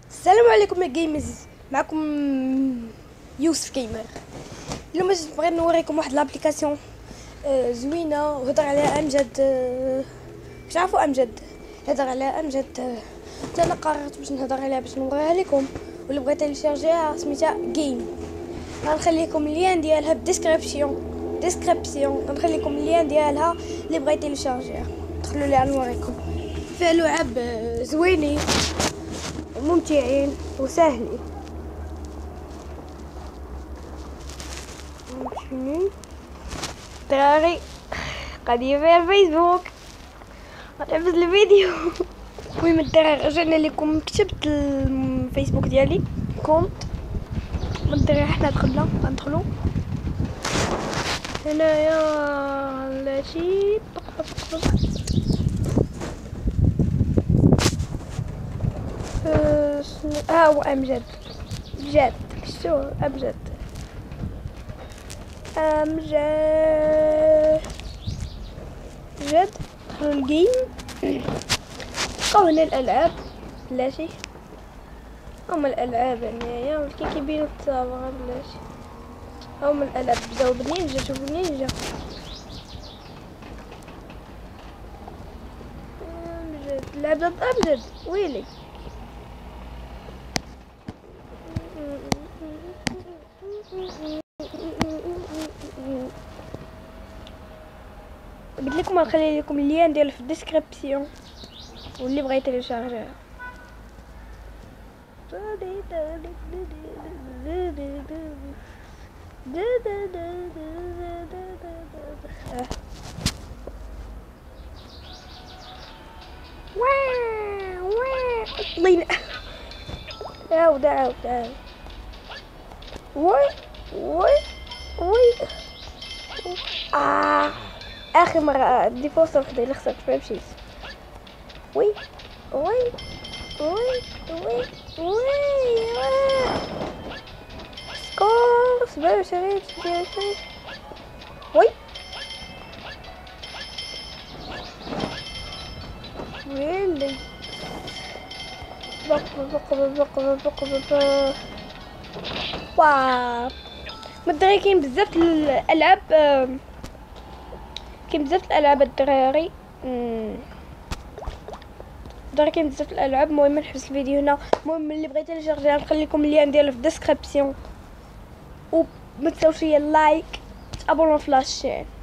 السلام عليكم يا جيمز، معكم يوسف جيمر. اليوم بغيت نوريكم واحد لابليكاسيون زوينه وهضر عليها امجد. باش عارفوا امجد هضر عليها امجد. انا قررت باش نهضر عليها باش نوريها لكم، واللي بغيت تيليشارجيها سميتها جيم. غنخليكم اللين ديالها ديسكريبسيون غنخليكم اللين ديالها اللي بغيت تيليشارجيها. دخلوا ليها نوريكم. فيها لعب زوينين ممتعين وسهلين. دراري قاعدين في الفيسبوك غنحبس الفيديو. المهم الدراري رجعنا لكم، كتبت الفيسبوك ديالي كونت من الدراري. حنا غندخلو هنايا على شي ها هو امجد جد. شو امجد جد. دخلوا الجيم، لقاو هنا الالعاب بلاشي. هما الالعاب هنايا ولكن كيبينو التصاور بلاشي. هما الالعاب بداو بالنينجا. شوفوا النينجا امجد. لعبة امجد ويلي. قلت لكم غنخلي لكم اللين ديالو في الديسكريبسيون، واللي بغى يتيليشارجيها. عاود وي اخر مره دي فرصه وحده اللي خسرت فيها مشيت. وي سكور 27 وي ويلي بق واو. مدري كاين بزاف الالعاب، كاين بزاف الالعاب الدراري. كاين بزاف الالعاب. المهم نحبس الفيديو هنا. المهم اللي بغيت يتيليشارجيها نخلي لكم اللين ديالو في الديسكريبسيون، وما تنساوش لايك، تابونوا في لاشين.